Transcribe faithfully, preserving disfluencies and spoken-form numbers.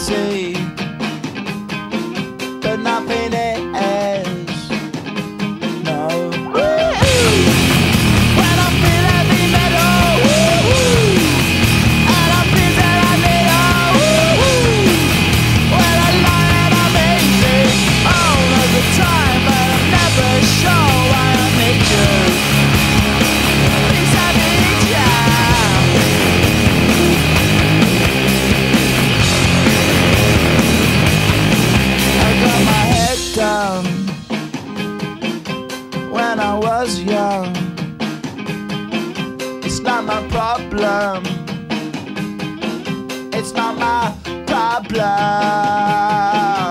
easy, but nothing is. No. When I feel heavy metal, and I feel that I need a when I lie and I'm easy all of the time, but I'm never sure why I need you. Please I need ya. I got my head down when I was young. It's not my problem. It's not my problem.